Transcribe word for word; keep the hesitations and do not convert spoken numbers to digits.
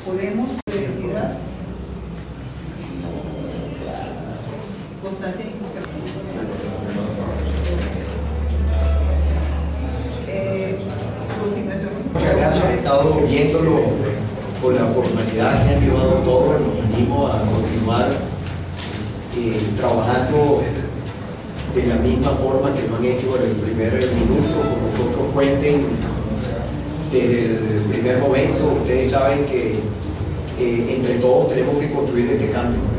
Podemos de identidad. Constancia de inclusión. Eh, consignación. Muchas gracias, he estado viéndolo con la formalidad que han llevado todos. Nos animo a continuar eh, trabajando de la misma forma que lo han hecho en el primer minuto, con nosotros cuenten desde el primer momento. Ustedes saben que eh, entre todos tenemos que construir este cambio.